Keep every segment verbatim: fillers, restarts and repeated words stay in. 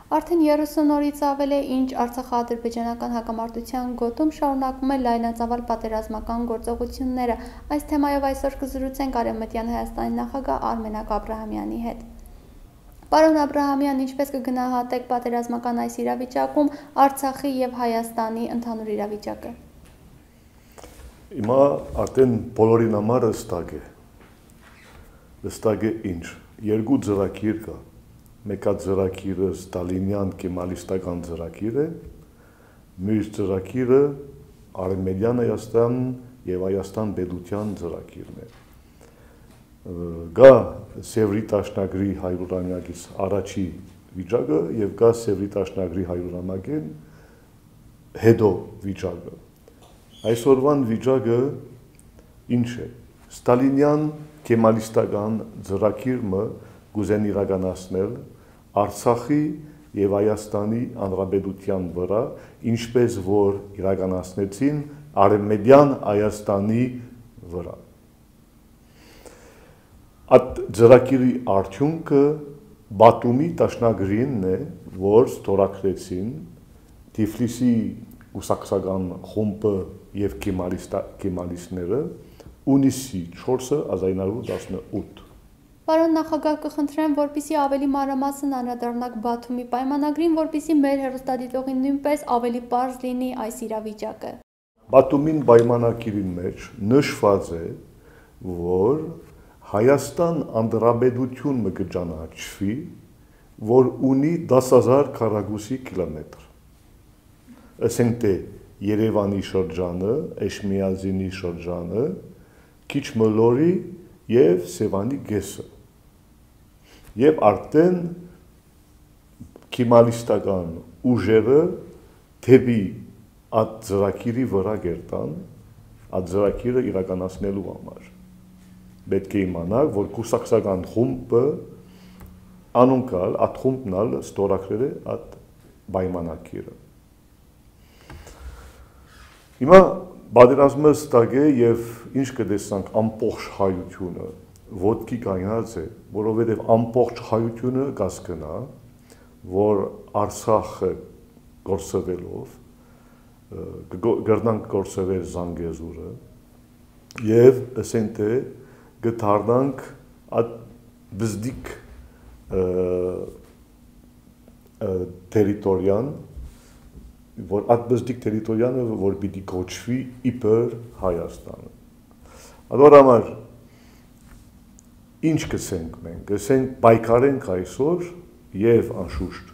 Արդեն երեսուն օրից ավել է, ինչ Արցախա-ադրբեջանական հակամարտության գոտում շարունակում է լայնածավալ պատերազմական գործողությունները։ Այս թեմայով այսօր կզրուցենք Արևմտյան Հայաստանի նախագահ Արմենակ Աբրահամյանի հետ։ Պարոն Աբրահամյան, ինչպես կգնահատեք պատերազմական այս իրավիճակում Արցախի և Հայաստանի ընդհանուր իրավիճակը։ Հիմա արդեն բոլորին համար հստակ է։ Հստակ է ինչ։ Երկու ծրագիր կա։ Մեկը ծրագիրը ստալինյան կեմալիստական ծրագիր է, մյուս ծրագիրը Արևմտյան Հայաստան եւ Հայաստան պետության ծրագիրն է։ Գա Սևրի տաշնագրի հարյուրամյակից առաջի վիճակը եւ գա Սևրի տաշնագրի հարյուրամյակին հետո վիճակը։ Այսօրվան վիճակը ինչ է։ Ստալինյան կեմալիստական ծրագիրը գուզեն իրականացնել Արցախի եւ Հայաստանի Հանրապետության վրա, ինչպես որ իրականացնեցին Արևմտյան Հայաստանի վրա։ Այդ ծրագիրի արդյունքը Բաթումի տաշնագրինն է, որ ստորագրեցին Թիֆլիսի ուսակցական խումբը եւ կեմալիստները հունիսի չորսը հազար ինը հարյուր տասնութ։ Պարոն նախագահ, կխնդրեմ, որպեսզի ավելի մանրամասն անդրադառնաք Բաթումի պայմանագրին, որպեսզի մեր հեռուստադիտողին նույնպես ավելի պարզ լինի այս իրավիճակը։ Բաթումին պայմանագրի մեջ նշված է, որ Հայաստան Հանրապետությունը կճանաչվի, որ ունի դաս հազար քառակուսի կիլոմետր։ Ասենք թե Երևանի շրջանը, Էշմիածինի շրջանը, Քիչմլորի եւ Սևանի գեսը։ Եվ արդեն կեմալիստական ուժերը դեպի այդ ծրագիրի վրա գերտան, այդ ծրագիրը իրականացնելու համար։ Պետք է իմանալ, որ կուսակցական խումբը անոնքալ, այդ խումբն ալ ստորագրել է այդ պայմանագիրը։ Հիմա պատերազմը ստակ է եւ ինչ կտեսնանք ամբողջ հայությունը ոտքի կայնած է, որովհետև ամբողջ հայությունը կասկնա, որ Արցախը գործվելով կգրնանք գործվել Զանգեզուրը եւ ասենք թե կդառնանք այդ բզդիկ տերիտորիան, որ այդ բզդիկ տերիտորիանը որ պիտի կոչվի իբր Հայաստանը։ Այդ համար ինչ կսենք մենք, կսենք պայքարենք այսօր եւ անշուշտ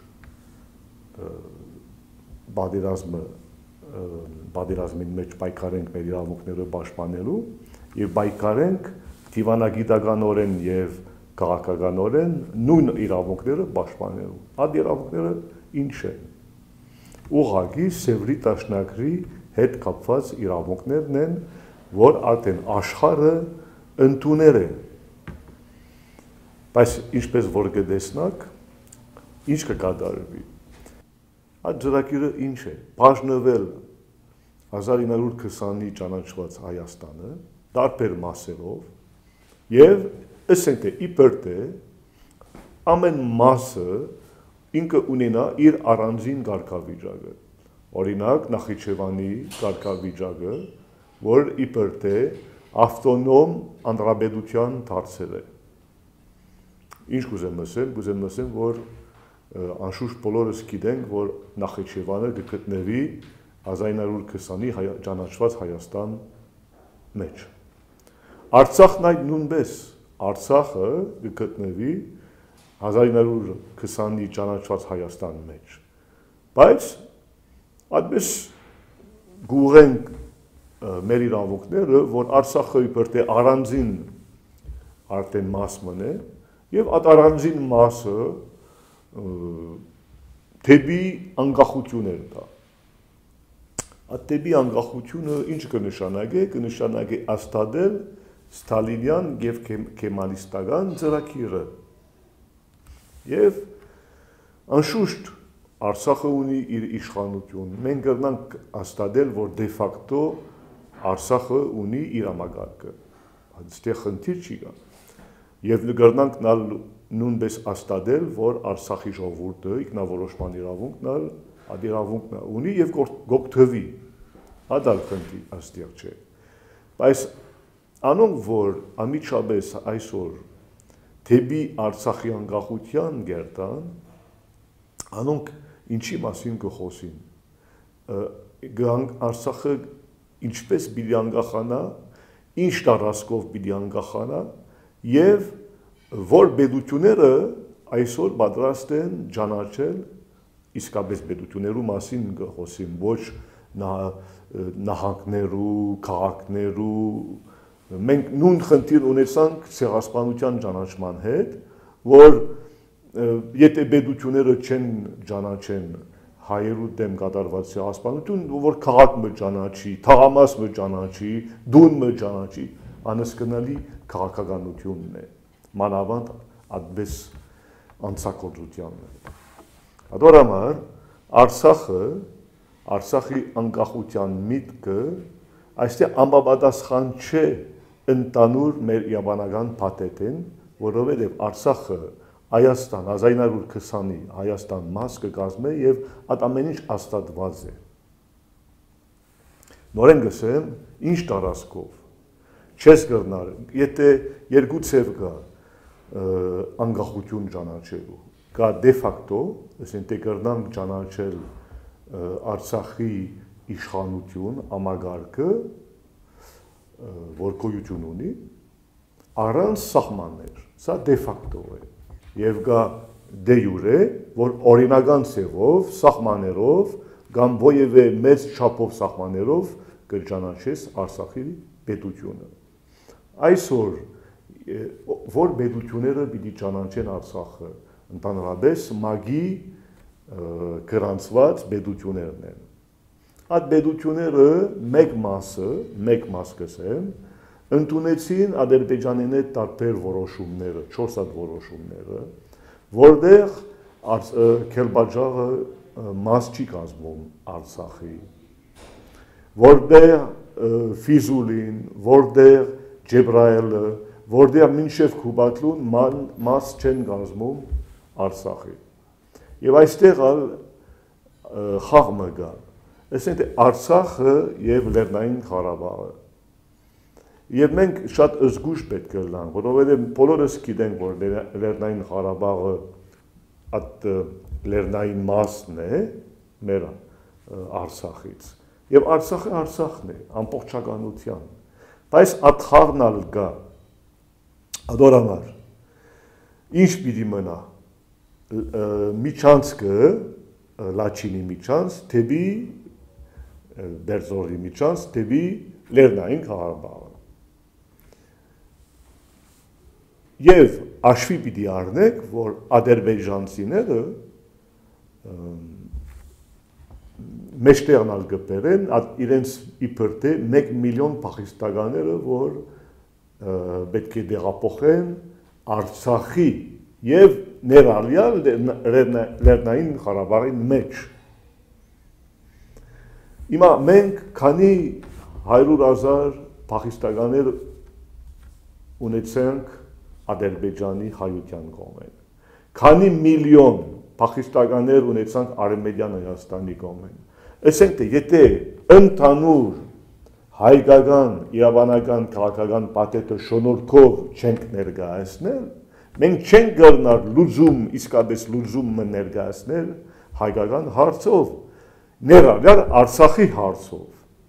պատերազմը պատերազմին մեջ պայքարենք մեր իրավունքները պաշտպանելու եւ պայքարենք դիվանագիտականորեն եւ քաղաքականորեն նույն իրավունքները պաշտպանելու։ Այդ իրավունքները ինչ են։ Ուղղակի Սևրի տաշնագրի հետ կապված իրավունքներն են, որ արդեն աշխարհը ընդունել է։ Բայց ինչպես որ կտեսնաք, ինչ կկատարվի։ Այդ ծրագիրը ինչ է։ Բաժնվել հազար ինը հարյուր քսանի ճանաչված Հայաստանը տարբեր մասերով եւ ասենք թե իբր թե ամեն մասը ինքը ունենա իր առանձին կարգավիճակը։ Օրինակ Նախիջևանի կարգավիճակը, որ իբր թե ավտոնոմ հանրապետության դարձել է։ Ինչ կուզեմ ասել, կուզեմ ասել, որ անշուշտ բոլորս գիտենք, որ Նախիջևանը կգտնվի հազար ինը հարյուր քսանի ճանաչված Հայաստան մեջ։ Արցախն այդ նույնպես, Արցախը կգտնվի հազար ինը հարյուր քսանի ճանաչված Հայաստան մեջ։ Բայց այդպես գուղենք մեր իրավունքները, որ Արցախը իբր թե առանձին արդեն մաս մնե եւ այդ առանձին մասը դեպի անկախություններ տա։ Այդ դեպի անկախությունը ինչ կնշանակի, կնշանակի հաստատել ստալինյան եւ կեմալիստական ծրագիրը։ Եվ անշուշտ Արցախը ունի իր իշխանություն։ Մենք կգնանք հաստատել, որ դե ֆակտո Արցախը ունի իր համակարգը։ Այստեղ խնդիր չի կա։ Եվ կգնանք նույնպես աստադել, որ Արցախի ժողովուրդը ինքնավորոշման իրավունքն ալ, այդ իրավունքն ունի եւ գոկթվի։ Ադալ քննի աստիճ չէ։ Բայց անոնք որ ամիջապես այսօր թեպի Արցախի անկախության գերտան, անոնք ինչի մասին կխոսին։ Արցախը ինչպես պիտի անկախանա, ինչ տարածքով պիտի անկախանա եւ որ պետությունները այսօր պատրաստ են ճանաչել իսկապես պետություններու մասին կխոսին, ոչ նահանգներու, քաղաքներու, մենք նույն խնդիր ունեցանք ցեղասպանության ճանաչման հետ, որ եթե պետությունները չեն ճանաչեն հայերու դեմ կատարված ցեղասպանություն, որ քաղաքը ճանաչի, թաղամասը ճանաչի, դունը ճանաչի, անհսկնալի քաղաքականությունն է, մանավանդ այդպես անցակոծությանն է։ Այդ համար Արցախը, Արցախի անկախության միտքը այստեղ անպատասխան չէ ընդանուր մեր իաբանական փաթեթին, որովհետև Արցախը Հայաստան հազար ինը հարյուր քսանի Հայաստան մաս կկազմե եւ այդ ամեն ինչ աստատված է։ Նորեն գսեմ, ինչ տարածքով չես կրնար, եթե երկու ցև կա անկախություն ճանաչելու, կա դե ֆակտո, այսինքն կրնանք ճանաչել Արցախի իշխանություն, համագարկը, որ գոյություն ունի, առանց սահմաններ, սա դե ֆակտո է։ Եվ կա դե յուրե, որ օրինական ցեղով, սահմաններով, կամ ովևէ մեծ չափով սահմաններով կճանաչես Արցախի պետությունը։ Այսօր որ պետությունները պիտի ճանաչեն Արցախը, ընդհանրապես ՄԱԳ-ի գրանցված պետություններն են։ Այդ պետությունները մեկ մասը, մեկ մաս կսեմ, ընդունեցին Ադրբեջանի հետ տարբեր որոշումները, չորս հատ որոշումները, որտեղ Քելբաջարը մաս չի կազմում Արցախի, որտեղ Ֆիզուլին, որտեղ Ջեբրայելը, որտեղ մինչև Քուբատլուն մաս չեն կազմում Արցախի։ Եվ այստեղ ալ խաղը կա, այսինքն Արցախը եւ Լեռնային Ղարաբաղը։ Եվ մենք շատ զգուշ պետք է լինենք, որովհետև բոլորս գիտենք, որ Լեռնային Ղարաբաղը այդ լեռնային մասն է մեր Արցախից։ Եվ Արցախը Արցախն է, ամբողջականության։ Բայց այդ խաղն ալ կա, ադորամար, ինչ պիտի մնա, միջանցքը, Լաչինի միջանց, թեպի Բերձորի միջանց, թեպի Լեռնային Ղարաբաղը։ Եվ աշվի պիտի առնեք, որ ադրբեջանցիները մեջտեղն ալ գպերեն, իրենց իբր թե մեկ միլիոն փախստականները, որ պետք է դեղափոխեն Արցախի եւ ներառյալ Լեռնային Ղարաբաղի մեջ։ Հիմա մենք քանի հարյուր հազար փախստականներ ունեցանք Ադրբեջանի հայության կողմեն։ Քանի միլիոն փախստականներ ունեցանք Արմենիան Հայաստանի կողմեն։ Այսինքն, եթե ընդհանուր հայկական, իրավանական, քաղաքական պատետը շնորհքով չենք ներկայացնել, մենք չենք գտնար լուծում, իսկապես լուծումը ներկայացնել հայկական հարցով, ներառյալ Արցախի հարցով։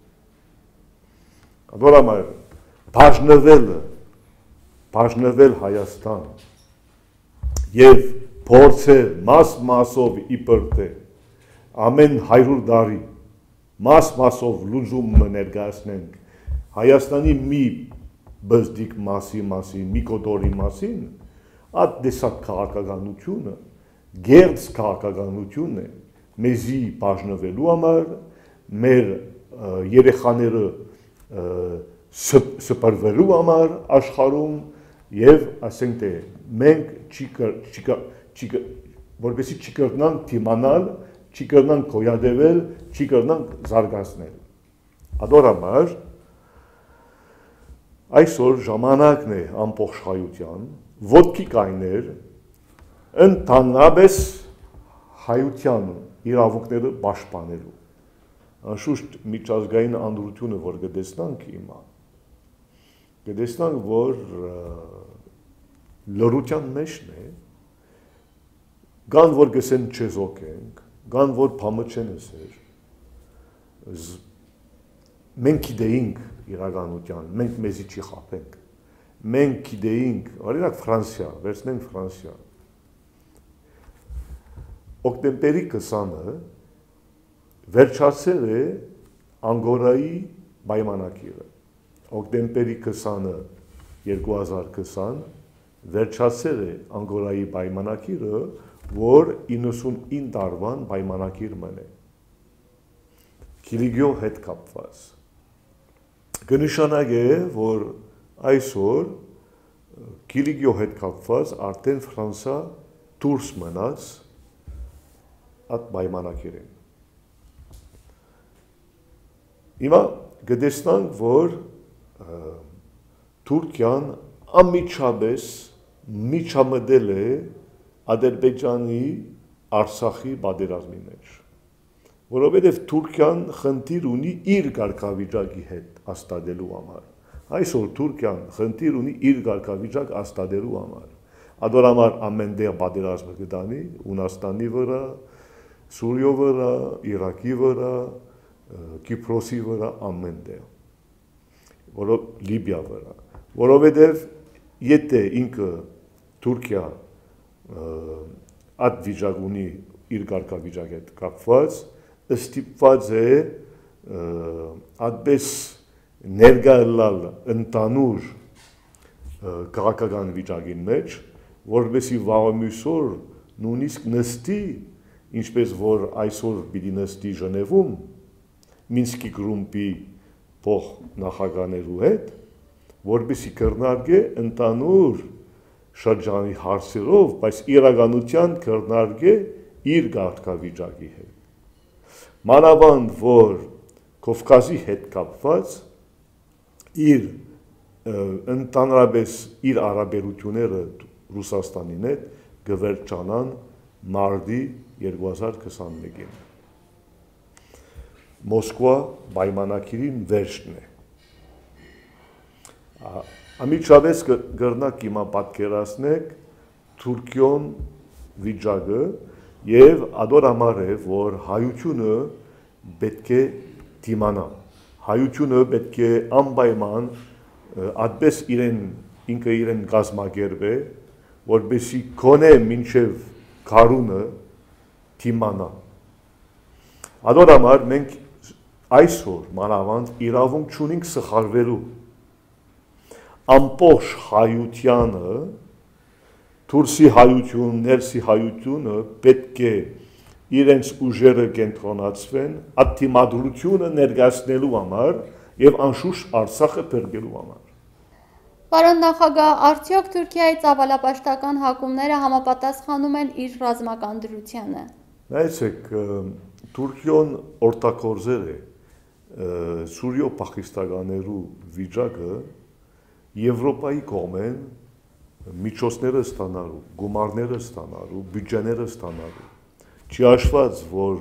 Որոմը բաժնվելը բաժնվել Հայաստան եւ փորձել մաս-մասով իբր թե ամեն հարյուր տարի մաս-մասով լուծումը ներկայացնենք Հայաստանի մի բզդիկ մասի մասին, մի կոտորի մասին, այդ դեսակ քաղաքականությունը, գերձ քաղաքականություն է մեզի բաժնվելու համար, մեր երեխաները սպրվելու համար աշխարհում եւ ասենք թե մենք որպեսզի չկրնանք դիմանալ, չկրնանք գոյատևել, չկրնանք զարգացնել։ Ադորամար այսօր ժամանակն է ամբողջ հայության ոտքի կայներ ընդհանրապես հայության իրավունքները պաշտպանելու։ Անշուշտ միջազգային անդրությունը, որ կտեսնանք հիմա, կտեսնանք, որ լրության մեջն է, կան որ գսեն չեզոք ենք, կան որ փամը չեն ասեր, մենք գիտեինք իրականության, մենք մեզի չի խաբենք, մենք գիտեինք, օրինակ Ֆրանսիա, վերցնենք Ֆրանսիա, օկտեմբերի քսանը վերջացել է Անգորայի պայմանագիրը, օկտեմբերի քսանը երկու հազար քսան վերջացել է Անգորայի պայմանագիրը, որ իննսունինը տարվան պայմանագիր մնե, Կիլիգիո հետ կապված, կնշանակե, որ այսօր Կիլիգիո հետ կապված արդեն Ֆրանսա դուրս մնաց այդ պայմանագիրին։ Հիմա կտեսնանք, որ Թուրքիան անմիջապես միջամտել է Ադրբեջանի Արցախի պատերազմի մեջ, որովհետև Թուրքիան խնդիր ունի իր կարգավիճակի հետ հաստատելու համար։ Այսօր Թուրքիան խնդիր ունի իր կարգավիճակ հաստատելու համար։ Ադոր համար ամենտեղ պատերազմը կդանի Հունաստանի վրա, Սուրիո վրա, Իրաքի վրա, Կիպրոսի վրա ամենտեղ, որով Լիբիա վրա, որովհետև եթե ինքը Թուրքիա այդ վիճակ ունի իր կարգավիճակի հետ կապված, ստիպված է այդպես ներգայացնել ընդանուր քաղաքական վիճակի մեջ, որովհետեւ վաղամյուսօր նույնիսկ նստի, ինչպես որ այսօր պիտի նստի Ժնևում, Մինսկի գրումպի փոխ նախագահներու հետ, որպեսզի քննարկե ընդանուր շրջանի հարցերով, բայց իրականության քննարկե իր կարգավիճակի հետ։ Մանավանդ որ Կովկասի հետ կապված իր ընդհանրապես իր հարաբերությունները Ռուսաստանին հետ կվերջանան մարտի երկու հազար քսանմեկին։ Մոսկվա պայմանագիրին վերջն է։ Ամիջապես կրնակ հիմա պատկերացնեք Թուրքիոն վիճակը եւ ադոր համար է, որ հայությունը պետք է դիմանա։ Հայությունը պետք է անպայման այդպես իրեն ինքը իրեն կազմակերպե, որպեսզի կոնե մինչև քարունը դիմանա։ Ադոր համար մենք այսօր մանավանդ իրավունք չունենք սխալվելու։ Ամբողջ հայությանը, Թուրքի հայություն, ներսի հայությունը պետք է իրենց ուժերը կենտրոնացվեն ատիմադրությունը ներկայացնելու համար եւ անշուշտ Արցախը բերելու համար։ Պարոն նախագահ, արդյոք Թուրքիայի ծավալապաշտական հակումները համապատասխանում են իր ռազմական դրությանը։ Նայեցեք, Թուրքիոն օգտագործել է Սուրիո փախստականներու վիճակը Եվրոպայի կողմեն միջոցները ստանալու, գումարները ստանալու, բյուջեները ստանալու։ Չի հաշված, որ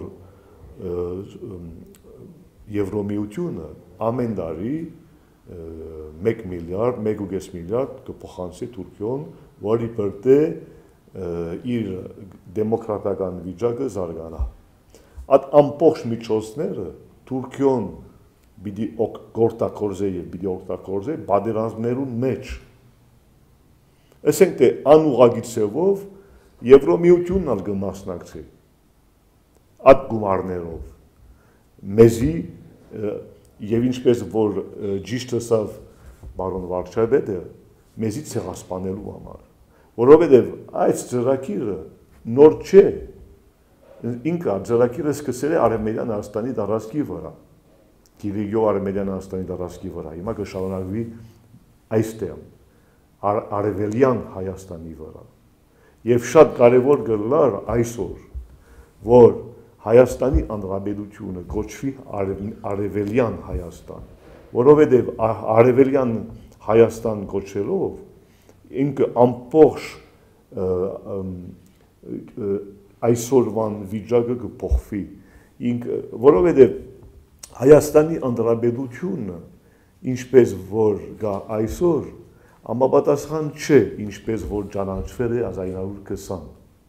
Եվրոմիությունը ամեն տարի մեկ միլիարդ, մեկ ու կես միլիարդ կփոխանցի Թուրքիոն, որի պերտե իր դեմոկրատական վիճակը զարգանա։ Այդ ամբողջ միջոցները Թուրքիոն պիտի օգտագործե եւ պիտի օգտագործե պատերազմներուն մեջ։ Ասենք թե անուղագի ցևով Եվրոմիությունն ալ կմասնակցի այդ գումարներով մեզի եւ ինչպես որ ճիշտ ասավ բարոն Վարչապետը մեզի ցեղասպանելու համար, որովհետեւ այս ծրագիրը նոր չէ, ինքը ծրագիրը սկսել է Արևմտյան Հայաստանի տարածքի վրա, Կիլիգիո Արևմտյան Հայաստանի տարածքի վրա, հիմա կշարունակվի այստեղ Արևելյան Հայաստանի վրա, եւ շատ կարեւոր գլար այսօր, որ Հայաստանի Հանրապետությունը կոչվի Արևելյան Հայաստան, որովհետև Արևելյան Հայաստան կոչելով ինքը ամբողջ այսօրվան վիճակը կփոխվի։ Ինք որովհետև Հայաստանի ընդրաբեդությունը ինչպես որ գա այսօր, համապատասխան չէ, ինչպես որ ճանաչվել է հազար ինը հարյուր քսան։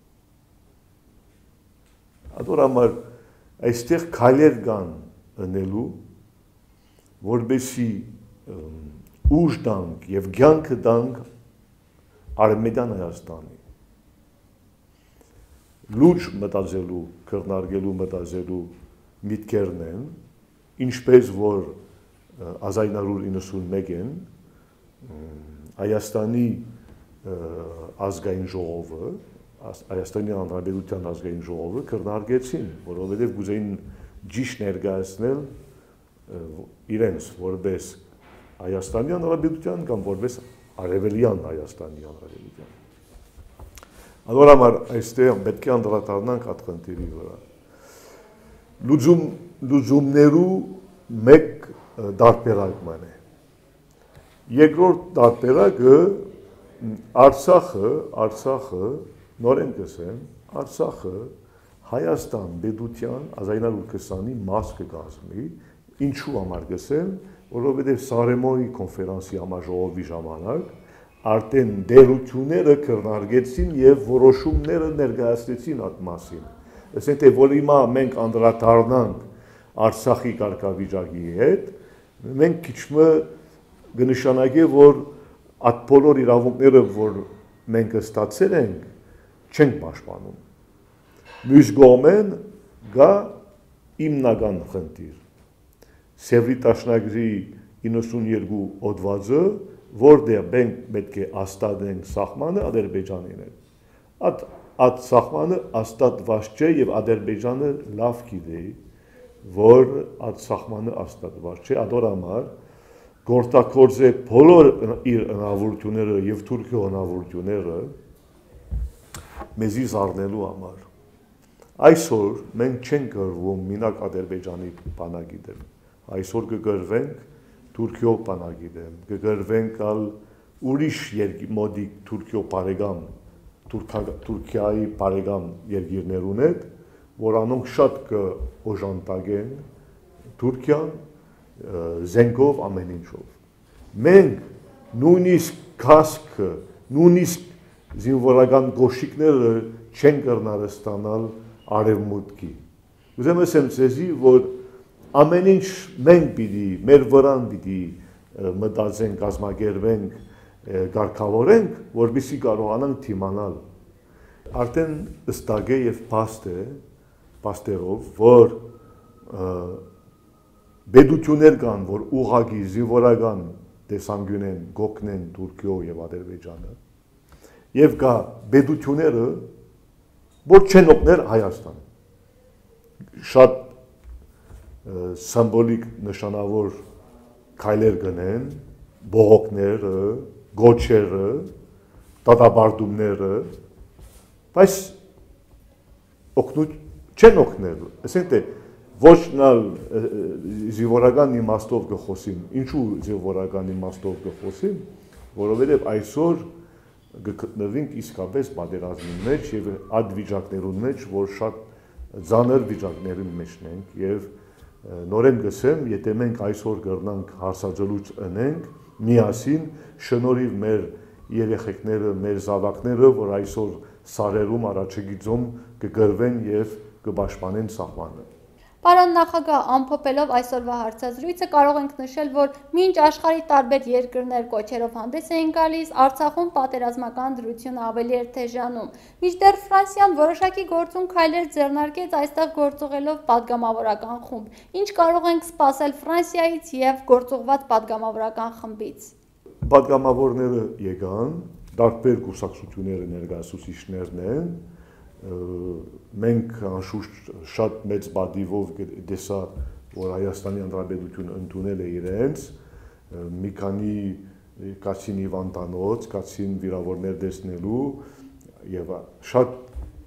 Ադոր համար այստեղ քայլեր կան ընելու, որբեսի ուժ տանք եւ կյանքը տանք Արմենիան Հայաստանի։ Լուրջ մտածելու, քննարկելու, մտածելու միտքերն են, ինչպես որ հազար ինը հարյուր իննսունմեկին Հայաստանի ազգային ժողովը, Հայաստանի Հանրապետության ազգային ժողովը քննարկեցին, որովհետև գուզեին ճիշտ ներկայացնել իրենց որպես Հայաստանի Հանրապետության կամ որպես Արևելյան Հայաստանի Հանրապետության։ Ադոր համար այստեղ պետք է անդրադառնանք այդ խնդիրի վրա։ Լուծում լուծումներու մեկ դարբերակման է։ Երկրորդ դարբերակը Արցախը, Արցախը նորեն կսեմ, Արցախը Հայաստան պետության հազար ինը հարյուր քսանի մաս կկազմի, ինչու համար կսեմ, որովհետև Սարեմոյի կոնֆերանսի համաժողովի ժամանակ արդեն դերությունները քննարկեցին եւ որոշումները ներկայացրեցին այդ մասին։ Ասենք թե որ հիմա մենք անդրադառնանք Արցախի կարգավիճակի հետ, մենք քիչմը կնշանակի, որ այդ բոլոր իրավունքները, որ մենք ստացել ենք, չենք պաշտպանում։ Մյուս կողմեն գա հիմնական խնդիր։ Սևրի տաշնագրի իննսունյոթ հոդվածը, որտեղ մենք պետք է հաստատենք սահմանը Ադրբեջանին հետ։ Այդ այդ սահմանը հաստատված չէ եւ Ադրբեջանը լավ գիտի, որ այդ սահմանը հաստատված չէ, ադոր համար գործակորձե բոլոր իր հնարավորությունները եւ Թուրքիո հնարավորությունները մեզի զարնելու համար։ Այսօր մենք չենք գրվում մինակ Ադրբեջանի բանակի դեմ, այսօր կգրվենք Թուրքիո բանակի դեմ, կգրվենք ալ ուրիշ մոդիկ Թուրքիո բարեկամ, Թուրքիայի բարեկամ երկիրներուն հետ, որ անոնք շատ կօժանդակեն Թուրքիան զենքով ամեն ինչով։ Մենք նույնիսկ կասկը, նույնիսկ զինվորական գոշիկները չեն կրնար ստանալ արևմուտքի։ Ուզեմ ասեմ ձեզի, որ ամեն ինչ մենք պիտի, մեր վրան պիտի մտածենք, կազմակերպենք, կարգավորենք, որպեսզի կարողանանք թիմանալ։ Արդեն հստակ է եւ փաստ է, փաստերով, որ պետություններ կան, որ ուղղակի զինվորական տեսանկյունեն գոքնեն Թուրքիո եւ Ադրբեջանը, եւ կա պետությունները, որ չեն օգնել Հայաստան։ Շատ սիմվոլիկ նշանավոր քայլեր գնեն, բողոքները, գոչերը, դատաբարդումները, բայց օգնуть չեն օգնել։ Ասենք թե ոչ նալ զինվորական իմաստով կխոսիմ, ինչու զինվորական իմաստով կխոսիմ, որովհետև այսօր կգտնվենք իսկապես պատերազմի մեջ եւ այդ վիճակներուն մեջ, որ շատ ծանր վիճակների մեջն ենք եւ նորեն գսեմ, եթե մենք այսօր կրնանք հարցազրույց ունենք, միասին շնորհիվ մեր երեխեքները, մեր զավակները, որ այսօր սարերում առաջագիծում կգրվեն եւ կպաշտպանեն սահմանը։ Պարոն նախագահ, ամփոփելով այսօրվա հարցազրույցը կարող ենք նշել, որ մինչ աշխարհի տարբեր երկրներ կոչերով հանդես էին գալիս, Արցախում պատերազմական դրությունը ավելի էր թեժանում։ Մինչդեռ Ֆրանսիան որոշակի գործուն քայլեր ձեռնարկեց այստեղ գործուղելով պատգամավորական խումբ։ Ինչ կարող ենք սպասել Ֆրանսիայից եւ գործուղված պատգամավորական խմբից։ Պատգամավորները եկան, տարբեր կուսակցությունները ներկայացուցիչներն են, մենք անշուշտ շատ մեծ բադիվով դեսա, որ Հայաստանի Հանրապետությունը ընդունել է իրենց, մի քանի կացին հիվանդանոց, կացին վիրավորներ տեսնելու եւ շատ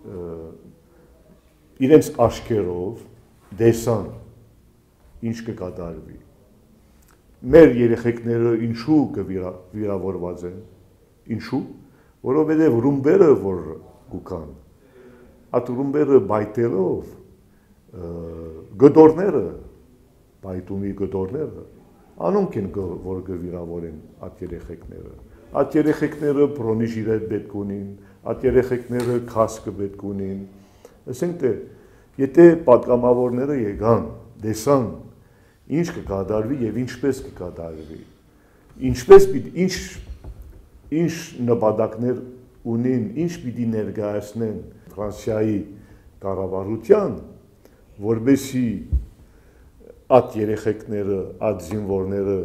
իրենց աչքերով դեսան ինչ կկատարվի։ Մեր երեխեքները ինչու կվիրավորված են, ինչու, որովհետեւ ռումբերը որ գուքան այդ ռումբերը բայտելով գդորները, բայտումի գդորները, անոնք են որ գվիրավորեն այդ երեխեքները։ Այդ երեխեքները բրոնի ժիրետ պետք ունին, այդ երեխեքները քասկը պետք ունին։ Ասենք թե եթե պատգամավորները եկան, դեսան ինչ կկատարվի եւ ինչպես կկատարվի։ Ինչպես պիտի ինչ ինչ նպատակներ ունին, ինչ պիտի ներկայացնեն Ֆրանսիայի կառավարության, որբեսի այդ երեխեքները, այդ զինվորները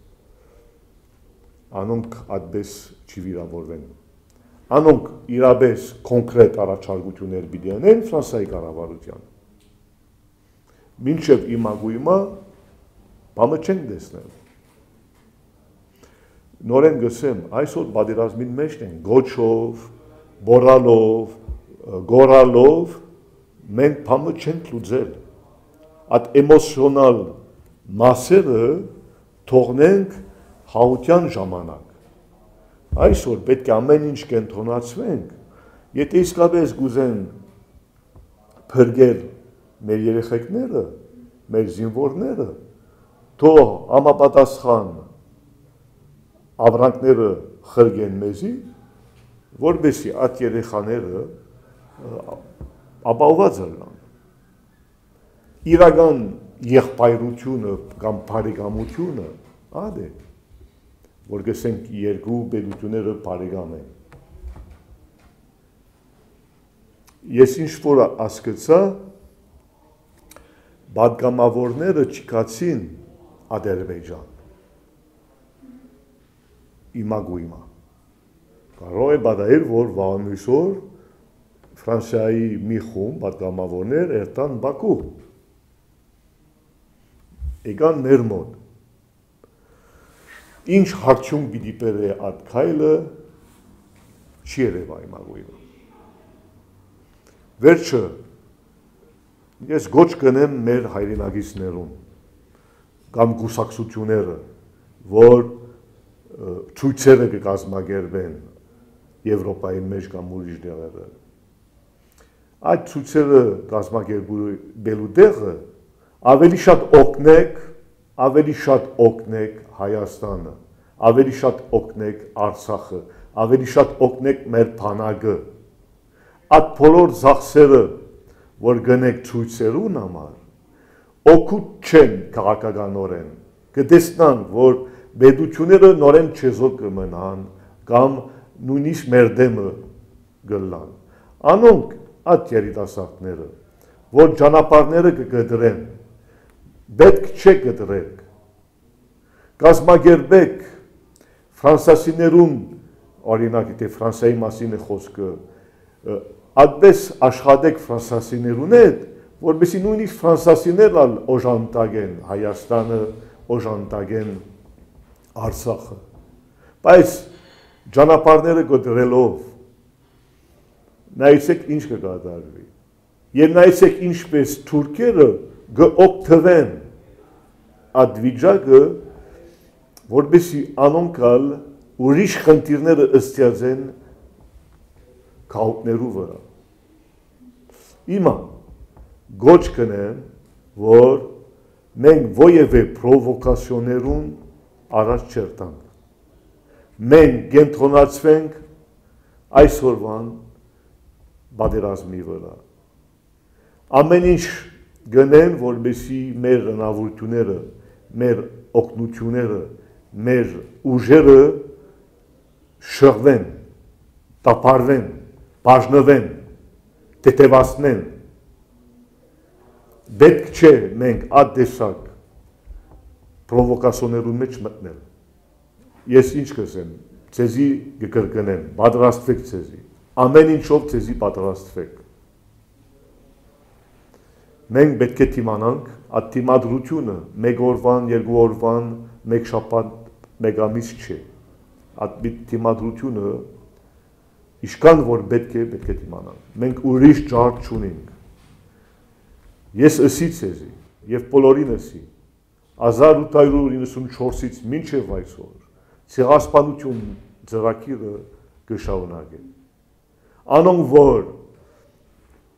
անոնք այդպես չվիրավորվեն։ Անոնք իրապես կոնկրետ առաջարկություններ պիտի անեն Ֆրանսիայի կառավարության։ Մինչև իմագույմա բամը չենք տեսնել։ Նորեն գսեմ, այսօր պատերազմին մեջ են գոչով, բորալով, գորալով, մենք բամը չենք լուծել։ Այդ էմոցիոնալ մասերը թողնենք հաղթության ժամանակ։ Այսօր պետք է ամեն ինչ կենտրոնացվենք, եթե իսկապես գուզեն փրկել մեր երեխեքները, մեր զինվորները, թող համապատասխան ավրանքները խրգեն մեզի, որբեսի այդ երեխաները ապահոված լինեն։ Իրական եղբայրությունը կամ բարեկամությունը ադե, որ գսենք երկու պետությունները բարեկամ են։ Ես ինչ որ ասկացա, պատգամավորները չկացին Ադրբեջան։ Իմագույմա։ Կարող է բադայել, որ վաղամիսոր Ֆրանսիայի մի խումբ պատգամավորներ երթան Բաքու։ Եկան մեր մոտ։ Ինչ հարցում պիտի բերե այդ քայլը չի երևա իմագույմա։ Վերջը ես գոչ կնեմ մեր հայրենագիցներուն կամ գուսակցությունները, որ ցույցերը կկազմակերպեն Եվրոպայի մեջ կամ ուրիշ տեղերը։ Այդ ցույցերը կազմակերպելու տեղը ավելի շատ օգնեք, ավելի շատ օգնեք Հայաստանը, ավելի շատ օգնեք Արցախը, ավելի շատ օգնեք մեր բանակը։ Այդ բոլոր ծախսերը, որ գնեք ցույցերուն համար, օգուտ չեն քաղաքականորեն, կտեսնան, որ պետությունները նորեն չեզոք կմնան կամ նույնիսկ մեր դեմը գլան։ Անոնք այդ երիտասարդները, որ ճանապարհները կգտրեն, պետք չէ գտրեք։ Կազմակերպեք ֆրանսիացիներուն, օրինակ եթե Ֆրանսիայի մասին է խոսքը, այդպես աշխատեք ֆրանսիացիներուն հետ, որպեսզի նույնիսկ ֆրանսիացիներն ալ օժանդակեն Հայաստանը, օժանդակեն Արցախը, բայց ճանապարհները գտրելով նայեցեք ինչ կկատարվի, եւ նայեցեք ինչպես թուրքերը կօգտվեն այդ վիճակը, որպեսզի անոնքալ ուրիշ խնդիրները ըստիածեն քաղաքներու վրա։ Հիմա գոչ կնեմ, որ մենք ովևէ պրովոկացիոներուն առաջ չերտանք։ Մենք կենտրոնացվենք այսօրվան պատերազմի վրա։ Ամեն ինչ գնեն, որպեսզի մեր հնարավորությունները, մեր օգնությունները, մեր ուժերը շեղվեն, տապարվեն, բաժնվեն, տետևացնեն։ Պետք չէ մենք այդ տեսակ պրովոկացիոներուն մեջ մտնել։ Ես ինչ կսեմ, ցեզի կկրկնեմ, պատրաստվեք ցեզի, ամեն ինչով ցեզի պատրաստվեք։ Մենք պետք է թիմանանք այդ թիմադրությունը մեկ օրվան, երկու օրվան, մեկ շաբաթ, մեկ ամիս չէ։ Այդ թիմադրությունը իշքան որ պետք է, պետք է թիմանանք։ Մենք ուրիշ ճար չունենք։ Ես ըսի ցեզի եւ բոլորին ըսի հազար ութ հարյուր իննսունչորսից մինչև այսօր ցեղասպանություն ծրագիրը կշարունակի։ Անոնք որ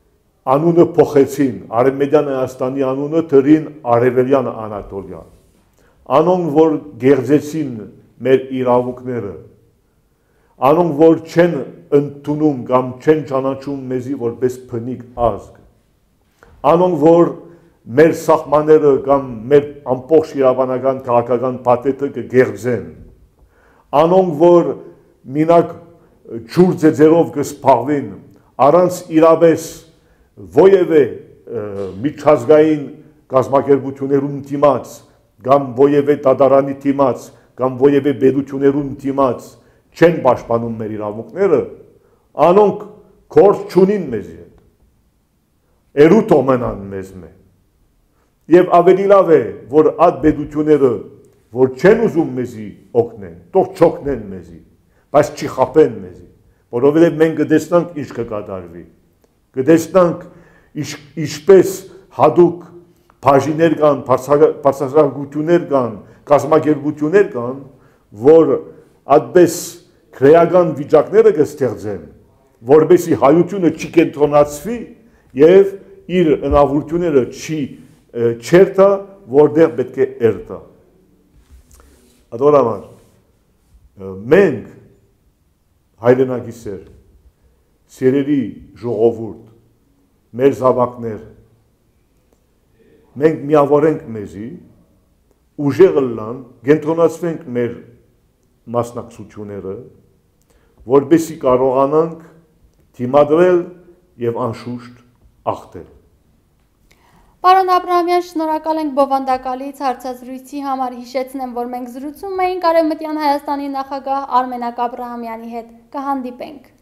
անունը փոխեցին, Արևմտյան Հայաստանի անունը դրին Արևելյան Անատոլիա։ Անոնք, որ գերձեցին մեր իրավունքները, անոնք, որ չեն ընդունում կամ չեն ճանաչում մեզի որպես բնիկ ազգ, անոնք, որ մեր սահմանները կամ մեր ամբողջ իրավանական քաղաքական պատետը կգերձեն, անոնք, որ մինակ ջուրձեձերով կսփաղվին, առանց իրավես ովևէ միջազգային կազմակերպություններուն դիմաց, կամ ովևէ դատարանի դիմաց, կամ ովևէ բեդություններուն դիմաց չեն պաշտպանում մեր իրավունքները, անոնք գործ չունին մեզի հետ, էրուտ օմենան մեզ մե։ Եվ ավելի լավ է, որ այդ բեդությունները, որ չեն ուզում մեզի օգնեն, թող չօգնեն մեզի, բայց չխաբեն մեզի, որովհետև մենք կտեսնանք ինչ կկատարվի, կտեսնանք ինչպես հատուկ բաժիներ կան, բարձրացակություններ կան, կազմակերպություններ կան, որ այդպես քրեական վիճակները կստեղծեն, որպեսզի հայությունը չի կենտրոնացվի եւ իր հնարավորությունները չի չերտա, որտեղ պետք է երթա։ Ադորամար, մենք հայրենակիցեր, սերերի ժողովուրդ, մեր զավակներ, մենք միավորենք մեզի, ուժեղ լան, կենտրոնացվենք մեր մասնակցությունները, որպեսզի կարողանանք դիմադրել եւ անշուշտ աղթել։ Պարոն Աբրահամյան, շնորհակալ ենք բովանդակալից հարցազրույցի համար, հիշեցնեմ, որ մենք զրուցում էինք Արևմտյան Հայաստանի նախագահ Արմենակ Աբրահամյանի հետ, կհանդիպենք։